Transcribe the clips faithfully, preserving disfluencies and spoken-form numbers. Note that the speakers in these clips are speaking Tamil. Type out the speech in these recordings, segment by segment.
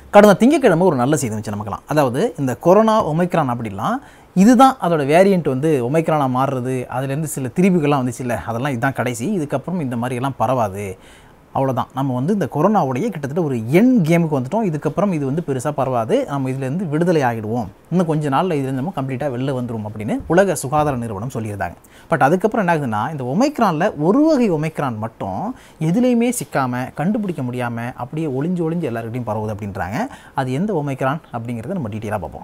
கடந்த திங்கட்கிழமை ஒரு நல்ல செய்தி வந்துச்சு நமக்குலாம். அதாவது இந்த கொரோனா ஒமைக்ரான் அப்படிலாம் இதுதான் அதோட வேரியண்ட் வந்து ஒமைக்ரானாக மாறுறது, அதுலேருந்து சில திரிவுகள்லாம் வந்துச்சு இல்லை, அதெல்லாம் இதுதான் கடைசி, இதுக்கப்புறம் இந்த மாதிரியெல்லாம் பரவாது, அவ்வளோதான். நம்ம வந்து இந்த கொரோனாவுடைய கிட்டத்தட்ட ஒரு எண்ட் கேமுக்கு வந்துட்டோம், இதுக்கப்புறம் இது வந்து பெருசாக பரவாது, நம்ம இதுலேருந்து விடுதலை ஆகிடுவோம், இன்னும் கொஞ்சம் நாளில் இதுலேருந்து நம்ம கம்ப்ளீட்டாக வெளில வந்துடும் அப்படின்னு உலக சுகாதார நிறுவனம் சொல்லியிருந்தாங்க. பட் அதுக்கப்புறம் என்ன ஆகுதுன்னா, இந்த ஒமைக்ரானில் ஒரு வகை ஒமைக்ரான் மட்டும் எதுலேயுமே சிக்காமல் கண்டுபிடிக்க முடியாமல் அப்படியே ஒளிஞ்சு ஒளிஞ்சு எல்லாருக்கிட்டையும் பரவுது அப்படின்றாங்க. அது எந்த ஒமைக்ரான் அப்படிங்கிறத நம்ம டீட்டெயிலாக பார்ப்போம்.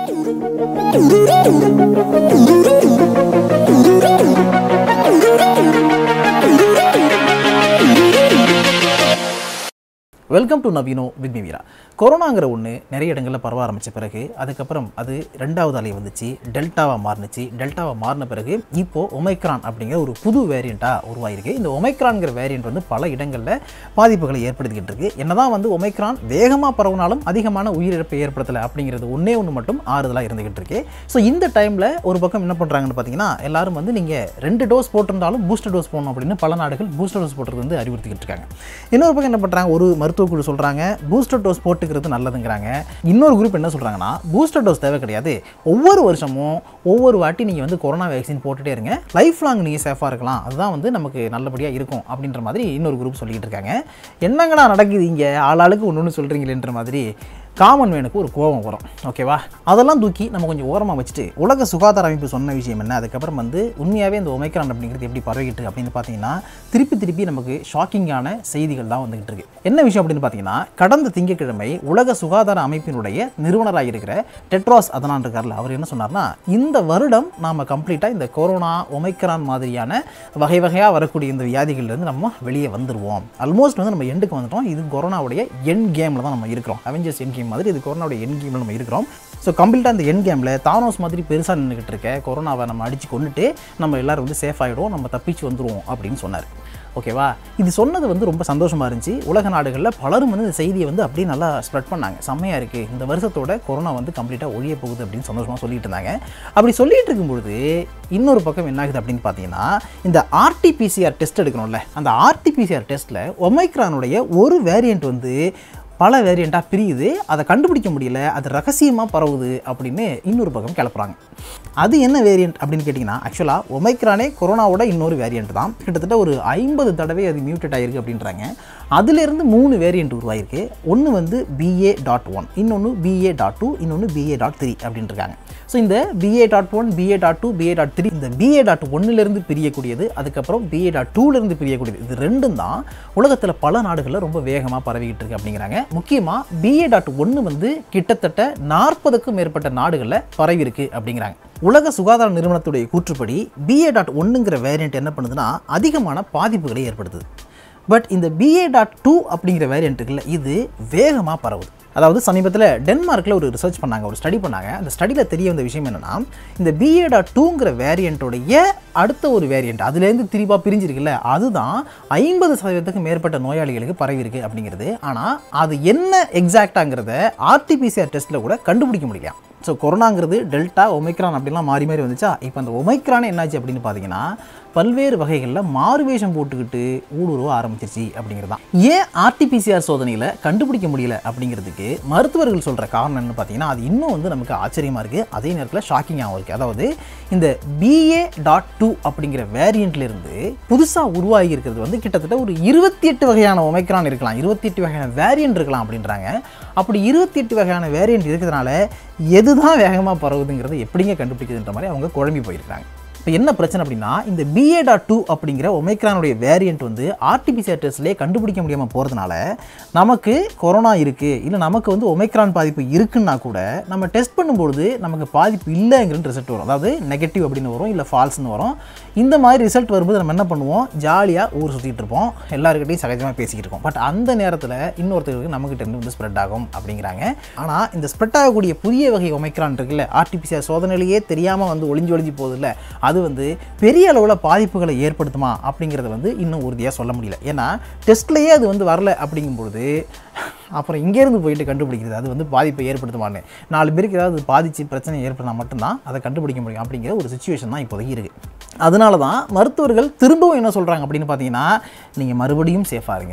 வெல்கம் டு நவீனோ வித் மீ வீரா. கொரோனாங்கிற ஒன்று நிறைய இடங்களில் பரவ ஆரம்பித்த பிறகு அதுக்கப்புறம் அது ரெண்டாவது அலை வந்துச்சு, டெல்டாவாக மாறினுச்சு. டெல்டாவாக மாறின பிறகு இப்போது ஒமைக்ரான் அப்படிங்கிற ஒரு புது வேரியண்ட்டாக உருவாயிருக்கு. இந்த ஒமைக்ரான்கிற வேரியண்ட் வந்து பல இடங்களில் பாதிப்புகளை ஏற்படுத்திக்கிட்டு இருக்கு. என்னதான் வந்து ஒமைக்ரான் வேகமாக பரவுனாலும் அதிகமான உயிரிழப்பை ஏற்படுத்தலை அப்படிங்கிறது ஒன்றே ஒன்று மட்டும் ஆறுதலாக இருந்துகிட்டு இருக்கு. ஸோ இந்த டைமில் ஒரு பக்கம் என்ன பண்ணுறாங்கன்னு பார்த்தீங்கன்னா, எல்லாரும் வந்து நீங்கள் ரெண்டு டோஸ் போட்டிருந்தாலும் பூஸ்டர் டோஸ் போடணும் அப்படின்னு பல நாடுகள் பூஸ்டர் டோஸ் போட்டுறது வந்து அறிவுறுத்திக்கிட்டு இருக்காங்க. இன்னொரு பக்கம் என்ன பண்ணுறாங்க, ஒரு மருத்துவ குழு சொல்கிறாங்க பூஸ்டர் டோஸ் போட்டுக்கிறது நல்லதுங்கிறாங்க. இன்னொரு குரூப் என்ன சொல்கிறாங்கன்னா, பூஸ்டர் டோஸ் தேவை கிடையாது, ஒவ்வொரு வருஷமும் ஒவ்வொரு வாட்டி நீங்கள் வந்து கொரோனா வேக்சின் போட்டுகிட்டே இருங்க, லைஃப் லாங் நீங்கள் சேஃபாக இருக்கலாம், அதுதான் வந்து நமக்கு நல்லபடியாக இருக்கும் அப்படின்ற மாதிரி இன்னொரு குரூப் சொல்லிக்கிட்டு இருக்காங்க. என்னங்கண்ணா நடக்குது இங்கே, ஆளாளுக்கு ஒன்று ஒன்று சொல்கிறீங்களேன்ற மாதிரி காமன் மேனுக்கு ஒரு கோபம் வரும். ஓகேவா, அதெல்லாம் தூக்கி நம்ம கொஞ்சம் ஓரமாக வச்சுட்டு உலக சுகாதார அமைப்பு சொன்ன விஷயம் என்ன, அதுக்கப்புறம் வந்து உண்மையாகவே இந்த ஒமைக்ரான் அப்படிங்கிறது எப்படி பரவிக்கிட்டு அப்படின்னு பார்த்தீங்கன்னா, திருப்பி திருப்பி நமக்கு ஷாக்கிங்கான செய்திகள் தான் வந்துகிட்டு இருக்கு. என்ன விஷயம் அப்படின்னு பார்த்தீங்கன்னா, கடந்த திங்கட்கிழமை உலக சுகாதார அமைப்பினுடைய நிறுவனராக இருக்கிற டெட்ராஸ் அதனான் இருக்கார்ல, அவர் என்ன சொன்னார்னா, இந்த வருடம் நாம் கம்ப்ளீட்டாக இந்த கொரோனா ஒமைக்ரான் மாதிரியான வகை வகையாக வரக்கூடிய இந்த வியாதிகள்லேருந்து நம்ம வெளியே வந்துடுவோம், ஆல்மோஸ்ட் வந்து நம்ம எண்டுக்கு வந்துட்டோம், இது கொரோனாவுடைய எண்ட் கேமில் தான் நம்ம இருக்கிறோம், அவெஞ்சர்ஸ் எண்ட் கேம் மாதிரி இது கொரோனாவுடைய எண்ட் கேமில் நம்ம இருக்கிறோம். ஸோ கம்ப்ளீட்டாக இந்த எண்ட் கேமில் தானோஸ் மாதிரி பெருசாக நின்றுக்கிட்டு இருக்க கொரோனாவை நம்ம அடித்து கொண்டுட்டு நம்ம எல்லோரும் வந்து சேஃப் ஆகிடுவோம், நம்ம தப்பிச்சு வந்துடுவோம் அப்படின்னு சொன்னார். ஓகேவா, இது சொன்னது வந்து ரொம்ப சந்தோஷமாக இருந்துச்சு. உலக நாடுகளில் பலரும் வந்து இந்த செய்தியை வந்து அப்படியே நல்லா ஸ்ப்ரெட் பண்ணாங்க. செம்மையாக இருக்குது, இந்த வருஷத்தோட கொரோனா வந்து கம்ப்ளீட்டாக ஒழிய போகுது அப்படின்னு சந்தோஷமாக சொல்லிட்டு இருந்தாங்க. அப்படி சொல்லிட்டு இருக்கும்பொழுது இன்னொரு பக்கம் என்ன ஆகுது அப்படின்னு பார்த்தீங்கன்னா, இந்த ஆர்டிபிசிஆர் டெஸ்ட் எடுக்கணும்ல, அந்த ஆர்டிபிசிஆர் டெஸ்ட்டில் ஒமைக்ரானுடைய ஒரு வேரியண்ட் வந்து பல வேரியண்ட்டாக பிரியுது, அதை கண்டுபிடிக்க முடியல, அது ரகசியமாக பரவுது அப்படின்னு இன்னொரு பக்கம் கிளப்புறாங்க. அது என்ன வேரியண்ட் அப்படின்னு கேட்டிங்கன்னா, ஆக்சுவலாக ஒமைக்ரானே கொரோனாவோட இன்னொரு வேரியண்ட் தான். கிட்டத்தட்ட ஒரு ஐம்பது தடவை அது மியூட்டேட் ஆகிருக்கு அப்படின்றாங்க. அதிலிருந்து மூணு வேரியண்ட் உருவாயிருக்கு. ஒன்று வந்து பிஏ டாட் ஒன், இன்னொன்று பிஏ டாட் டூ, இன்னொன்று பிஏ டாட் த்ரீ அப்படின்ட்டுருக்காங்க. ஸோ இந்த BA dot one, BA dot two, BA dot three, இந்த பிஏ டாட் ஒன்னிலிருந்து பிரியக்கூடியது, அதுக்கப்புறம் பிஏ டாட் டூலேருந்து பிரியக்கூடியது, இது ரெண்டும் தான் உலகத்தில் பல நாடுகளில் ரொம்ப வேகமாக பரவிக்கிட்டு இருக்கு அப்படிங்கிறாங்க. முக்கியமாக பிஏ டாட் ஒன்று வந்து கிட்டத்தட்ட நாற்பதுக்கும் மேற்பட்ட நாடுகளில் பரவி இருக்கு அப்படிங்கிறாங்க. உலக சுகாதார நிறுவனத்துடைய கூற்றுப்படி பிஏ டாட் ஒன்றுங்கிற வேரியண்ட் என்ன பண்ணுதுன்னா, அதிகமான பாதிப்புகளை ஏற்படுத்துது. பட் இந்த பிஏ டாட் டூ அப்படிங்கிற வேரியண்ட் இருக்குல்ல, இது வேகமாக பரவுது. அதாவது சமீபத்தில் டென்மார்க்கில் ஒரு ரிசர்ச் பண்ணாங்க, ஒரு ஸ்டடி பண்ணாங்க. அந்த ஸ்டடியில் தெரிய வந்த விஷயம் என்னென்னா, இந்த பிஏ டாட் டூங்கிற வேரியண்ட்டோடைய அடுத்த ஒரு வேரியண்ட் அதுலேருந்து திரிவாக பிரிஞ்சிருக்குல்ல, அதுதான் ஐம்பது சதவீதத்துக்கு மேற்பட்ட நோயாளிகளுக்கு பரவிருக்கு அப்படிங்கிறது. ஆனால் அது என்ன எக்ஸாக்டாங்கிறத ஆர்டிபிசிஆர் டெஸ்ட்டில் கூட கண்டுபிடிக்க முடியல. ஸோ கொரோனாங்கிறது டெல்டா ஒமைக்ரான் அப்படிலாம் மாறி மாறி வந்துச்சா, இப்போ அந்த ஒமைக்ரானே என்னாச்சு அப்படின்னு பார்த்தீங்கன்னா, பல்வேறு வகைகளில் மாறுவேஷம் போட்டுக்கிட்டு ஊடுருவ ஆரம்பிச்சிருச்சு அப்படிங்கிறதான். ஏன் ஆர்டிபிசிஆர் சோதனையில் கண்டுபிடிக்க முடியல அப்படிங்கிறதுக்கு மருத்துவர்கள் சொல்கிற காரணம் என்னன்னு பார்த்தீங்கன்னா, அது இன்னும் வந்து நமக்கு ஆச்சரியமாக இருக்குது, அதே நேரத்தில் ஷாக்கிங்காகவும் இருக்குது. அதாவது இந்த பிஏ டாட் டூ அப்படிங்கிற வேரியண்ட்லேருந்து புதுசாக உருவாகி இருக்கிறது வந்து கிட்டத்தட்ட ஒரு இருபத்தி எட்டு வகையான ஒமைக்ரான் இருக்கலாம், இருபத்தி எட்டு வகையான வேரியண்ட் இருக்கலாம் அப்படின்றாங்க. அப்படி இருபத்தி எட்டு வகையான வேரியண்ட் இருக்கிறதுனால எதுதான் வேகமாக பரவுதுங்கிறது எப்படிங்க கண்டுபிடிக்குதுன்ற மாதிரி அவங்க குழம்பி போயிருக்காங்க. இப்போ என்ன பிரச்சனை அப்படின்னா, இந்த பிஏ டாட் டூ அப்படிங்கிற ஒமைக்ரானுடைய வேரியண்ட் வந்து ஆர்டிபிசிஆர் டெஸ்ட்லேயே கண்டுபிடிக்க முடியாமல் போகிறதுனால நமக்கு கொரோனா இருக்குது, இல்லை நமக்கு வந்து ஒமைக்ரான் பாதிப்பு இருக்குன்னா கூட நம்ம டெஸ்ட் பண்ணும்பொழுது நமக்கு பாதிப்பு இல்லைங்கிற ரிசல்ட் வரும். அதாவது நெகட்டிவ் அப்படின்னு வரும், இல்லை ஃபால்ஸ்னு வரும். இந்த மாதிரி ரிசல்ட் வரும்போது நம்ம என்ன பண்ணுவோம், ஜாலியாக ஊர் சுற்றிட்டு இருப்போம், எல்லாருக்கிட்டையும் சகஜமாக பேசிக்கிட்டு இருக்கோம். பட் அந்த நேரத்தில் இன்னொருத்தருக்கு நம்மகிட்ட இருந்து வந்து ஸ்ப்ரெட் ஆகும் அப்படிங்கிறாங்க. ஆனால் இந்த ஸ்ப்ரெட் ஆகக்கூடிய புதிய வகை ஒமைக்ரான் இருக்குல்ல, ஆர்டிபிசிஆர் சோதனையிலேயே தெரியாமல் வந்து ஒளிஞ்சு ஒளிஞ்சு போகுது இல்லை, அது வந்து பெரிய அளவில் பாதிப்புகளை ஏற்படுத்துமா அப்படிங்கிறத வந்து இன்னும் உறுதியாக சொல்ல முடியல. ஏன்னா டெஸ்ட்லேயே அது வந்து வரல அப்படிங்கும்பொழுது அப்புறம் இங்கேருந்து போயிட்டு கண்டுபிடிக்கிறது அது வந்து பாதிப்பை ஏற்படுத்துமான்னு, நாலு பேருக்கு ஏதாவது பாதித்து பிரச்சனை ஏற்படுத்தினா மட்டும்தான் அதை கண்டுபிடிக்க முடியும் அப்படிங்கிற ஒரு சுச்சுவேஷன் தான் இப்போதைக்கு இருக்குது. அதனால தான் மருத்துவர்கள் திரும்பவும் என்ன சொல்கிறாங்க அப்படின்னு பார்த்தீங்கன்னா, நீங்கள் மறுபடியும் சேஃபாக இருங்க,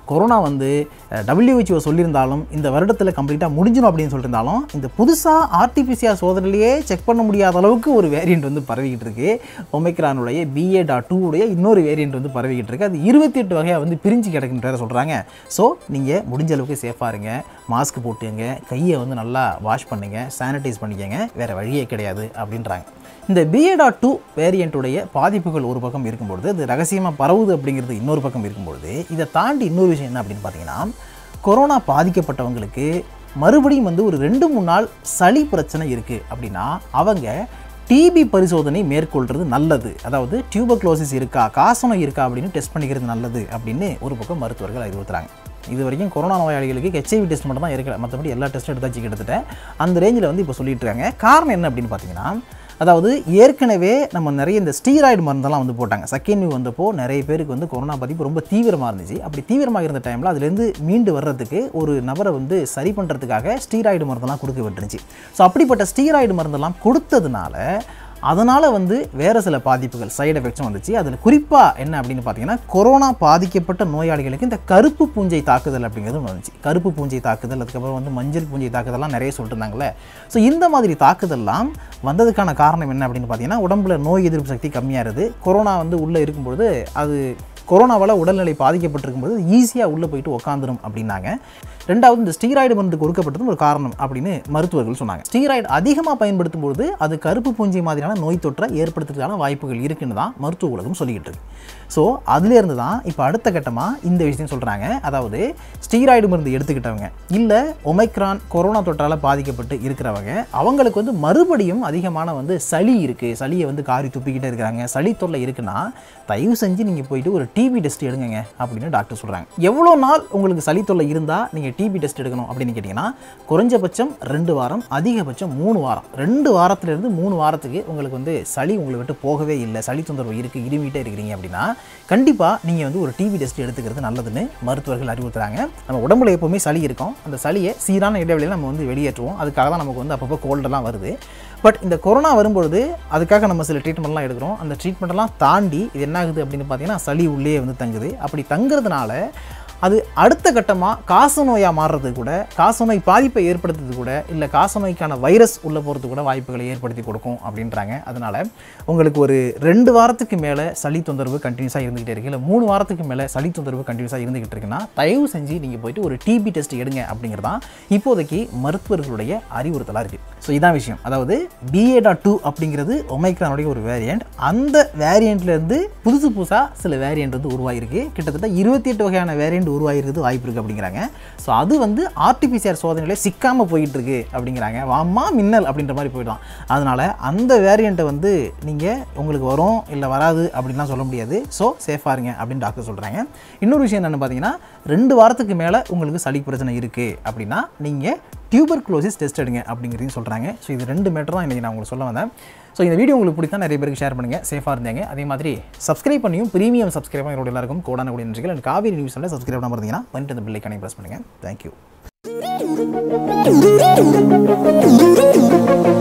கொரோனா வந்து டபிள்யூஹெச்ஓ சொல்லியிருந்தாலும் இந்த வருடத்தில் கம்ப்ளீட்டாக முடிஞ்சிடும் அப்படின்னு சொல்லியிருந்தாலும் இந்த புதுசாக ஆர்டிபிசிஆர் சோதனையிலேயே செக் பண்ண முடியாத அளவுக்கு ஒரு வேரியண்ட் வந்து பரவிக்கிட்டு இருக்கு. ஒமைக்ரானுடைய பிஏ டாட் டூ உடைய இன்னொரு வேரியண்ட் வந்து பரவிக்கிட்டு இருக்கு. அது இருபத்தி எட்டு வகையாக வந்து பிரிஞ்சு கிடக்குன்ற சொல்கிறாங்க. ஸோ நீங்கள் முடிஞ்ச அளவுக்கு சேஃபாக இருங்க, மாஸ்க் போட்டுங்க, கையை வந்து நல்லா வாஷ் பண்ணுங்க, சானிடைஸ் பண்ணிக்கங்க, வேறு வழியே கிடையாது அப்படின்றாங்க. இந்த பிஏ டாட் டூ வேரியண்ட்டுடைய பாதிப்புகள் ஒரு பக்கம் இருக்கும்பொழுது, அது ரகசியமாக பரவுது அப்படிங்கிறது இன்னொரு பக்கம் இருக்கும்பொழுது, இதை தாண்டி இன்னொரு விஷயம் என்ன அப்படின்னு பார்த்தீங்கன்னா, கொரோனா பாதிக்கப்பட்டவங்களுக்கு மறுபடியும் வந்து ஒரு ரெண்டு மூணு நாள் சளி பிரச்சனை இருக்குது அப்படின்னா அவங்க டிபி பரிசோதனை மேற்கொள்கிறது நல்லது. அதாவது டியூபர்குலோசிஸ் இருக்கா, காசநோய் இருக்கா அப்படின்னு டெஸ்ட் பண்ணிக்கிறது நல்லது அப்படின்னு ஒரு பக்கம் மருத்துவர்கள் அறிவுறுத்துறாங்க. இது வரைக்கும் கொரோனா நோயாளிகளுக்கு ஹெச்ஐவி டெஸ்ட் மட்டும் தான் இருக்கல, மற்றபடி எல்லா டெஸ்ட்டும் எடுத்தாச்சு கிட்டத்தட்ட. அந்த ரேஞ்சில் வந்து இப்போ சொல்லிட்டு இருக்காங்க. காரணம் என்ன அப்படின்னு பார்த்தீங்கன்னா, அதாவது ஏற்கனவே நம்ம நிறைய இந்த ஸ்டீராய்டு மருந்தெல்லாம் வந்து போட்டாங்க. செகண்ட் நியூ வந்தப்போ நிறைய பேருக்கு வந்து கொரோனா பாதிப்பு ரொம்ப தீவிரமாக இருந்துச்சு. அப்படி தீவிரமாக இருந்த டைமில் அதுலேருந்து மீண்டு வர்றதுக்கு ஒரு நபரை வந்து சரி பண்ணுறதுக்காக ஸ்டீராய்டு மருந்தெல்லாம் கொடுக்க விட்டுருந்துச்சு. ஸோ அப்படிப்பட்ட ஸ்டீராய்டு மருந்தெல்லாம் கொடுத்ததுனால அதனால் வந்து வேறு சில பாதிப்புகள் சைடு எஃபெக்ட்ஸும் வந்துச்சு. அதில் குறிப்பாக என்ன அப்படின்னு பார்த்தீங்கன்னா, கொரோனா பாதிக்கப்பட்ட நோயாளிகளுக்கு இந்த கருப்பு பூஞ்சை தாக்குதல் அப்படிங்கிறது வந்துச்சு. கருப்பு பூஞ்சை தாக்குதல், அதுக்கப்புறம் வந்து மஞ்சள் பூஞ்சை தாக்குதல்லாம் நிறைய சொல்லிட்டு இருந்தாங்களே. ஸோ இந்த மாதிரி தாக்குதல்லாம் வந்ததுக்கான காரணம் என்ன அப்படின்னு பார்த்தீங்கன்னா, உடம்புல நோய் எதிர்ப்பு சக்தி கம்மியாக இருக்குது. கொரோனா வந்து உள்ளே இருக்கும்பொழுது அது கொரோனாவால் உடல்நிலை பாதிக்கப்பட்டிருக்கும்போது ஈஸியாக உள்ளே போயிட்டு உட்காந்துரும் அப்படின்னாங்க. ரெண்டாவது, இந்த ஸ்டீராய்டு மருந்து கொடுக்கப்பட்டதும் ஒரு காரணம் அப்படின்னு மருத்துவர்கள் சொன்னாங்க. ஸ்டீராய்டு அதிகமாக பயன்படுத்தும் பொழுது அது கருப்பு பூஞ்சை மாதிரியான நோய் தொற்றை ஏற்படுத்துறதுக்கான வாய்ப்புகள் இருக்குன்னு தான் மருத்துவ உலகம் சொல்லிக்கிட்டு இருக்கு. ஸோ அதுலேருந்து தான் இப்போ அடுத்த கட்டமாக இந்த விஷயம் சொல்கிறாங்க. அதாவது ஸ்டீராய்டு மருந்து எடுத்துக்கிட்டவங்க இல்லை ஒமைக்ரான் கொரோனா தொற்றால் பாதிக்கப்பட்டு இருக்கிறவங்க அவங்களுக்கு வந்து மறுபடியும் அதிகமான வந்து சளி இருக்குது, சளியை வந்து காரி துப்பிக்கிட்டே இருக்கிறாங்க, சளி தொல்லை இருக்குன்னா தயவு செஞ்சு நீங்கள் போயிட்டு ஒரு டிபி டெஸ்ட் எடுங்க அப்படின்னு டாக்டர் சொல்கிறாங்க. எவ்வளோ நாள் உங்களுக்கு சளி தொல்லை இருந்தால் நீங்கள் டிபி டெஸ்ட் எடுக்கணும் அப்படின்னு கேட்டிங்கன்னா, குறைஞ்சபட்சம் ரெண்டு வாரம், அதிகபட்சம் மூணு வாரம். ரெண்டு வாரத்துலேருந்து மூணு வாரத்துக்கு உங்களுக்கு வந்து சளி உங்களை விட்டு போகவே இல்லை, சளி தொந்தரவு இருக்குது, இருமிட்டே இருக்கிறீங்க அப்படின்னா கண்டிப்பாக நீங்கள் வந்து ஒரு டிபி டெஸ்ட் எடுத்துக்கிறது நல்லதுன்னு மருத்துவர்கள் அறிவுறுத்துறாங்க. நம்ம உடம்புல எப்போவுமே சளி இருக்கும், அந்த சளியை சீரான இடைவெளியில் நம்ம வந்து வெளியேற்றுவோம். அதுக்காக தான் நமக்கு வந்து அப்பப்போ கோல்டெல்லாம் வருது. பட் இந்த கொரோனா வரும்பொழுது அதுக்காக நம்ம சில ட்ரீட்மெண்ட்லாம் எடுக்கிறோம். அந்த ட்ரீட்மெண்ட்டெல்லாம் தாண்டி இது என்ன ஆகுது அப்படின்னு பார்த்தீங்கன்னா, சளி உள்ளே வந்து தங்குது. அப்படி தங்குறதுனால அது அடுத்த கட்டமாக காசநோயாக மாறுறது கூட, காசநோய் பாதிப்பை ஏற்படுத்துறது கூட, இல்லை காசநோய்க்கான வைரஸ் உள்ளே போகிறது கூட வாய்ப்புகளை ஏற்படுத்தி கொடுக்கும் அப்படின்றாங்க. அதனால் உங்களுக்கு ஒரு ரெண்டு வாரத்துக்கு மேலே சளி தொந்தரவு கண்டினியூஸாக இருந்துகிட்டே இருக்குது, இல்லை மூணு வாரத்துக்கு மேலே சளி தொந்தரவு கண்டினியூஸாக இருந்துகிட்டு இருக்குன்னா தயவு செஞ்சு நீங்கள் போயிட்டு ஒரு டிபி டெஸ்ட் எடுங்க அப்படிங்கிறதான் இப்போதைக்கு மருத்துவர்களுடைய அறிவுறுத்தலாக இருக்குது. ஸோ இதான் விஷயம். அதாவது பிஏ டாட் டூ அப்படிங்கிறது ஒமைக்ரானுடைய ஒரு வேரியண்ட். அந்த வேரியண்ட்லேருந்து புதுசு புதுசாக சில வேரியண்ட் வந்து உருவாகிருக்கு. கிட்டத்தட்ட இருபத்தி எட்டு வகையான வேரியண்ட் உருவாகிறது வாய்ப்பு இருக்குது அப்படிங்கிறாங்க. ஸோ அது வந்து ஆர்டிபிசிஆர் சோதனையில் சிக்காமல் போயிட்டு இருக்கு அப்படிங்கிறாங்க. வாமா மின்னல் அப்படின்ற மாதிரி போயிடும். அதனால் அந்த வேரியண்ட்டை வந்து நீங்கள் உங்களுக்கு வரும் இல்லை வராது அப்படின்லாம் சொல்ல முடியாது. ஸோ சேஃபாக இருங்க அப்படின்னு டாக்டர் சொல்கிறாங்க. இன்னொரு விஷயம் என்னென்னு பார்த்தீங்கன்னா, ரெண்டு வாரத்துக்கு மேலே உங்களுக்கு சளி பிரச்சனை இருக்குது அப்படின்னா நீங்கள் டியூபர்குலோசிஸ் டெஸ்ட் எடுங்க அப்படிங்கிறதையும் சொல்கிறாங்க. ஸோ இது ரெண்டு மேட்டர் தான் இன்றைக்கி நான் உங்களுக்கு சொல்ல வந்தேன். ஸோ இந்த வீடியோ உங்களுக்கு பிடித்தா நிறைய பேருக்கு ஷேர் பண்ணுங்கள். சேஃபாக இருந்தாங்க. அதே மாதிரி சப்ஸ்கிரைப் பண்ணியும் ப்ரீமியம் சப்ஸ்கிரைப் பண்ணி எல்லாருக்கும் கோடான கூடிய நன்றிகள். அண்ட் காவேரி நியூஸில் சப்ஸ்கிரைப் பண்ண இருந்தீங்கன்னா வந்துட்டு அந்த பெல் ஐக்கானை ப்ரெஸ் பண்ணுங்கள். தேங்க்யூ.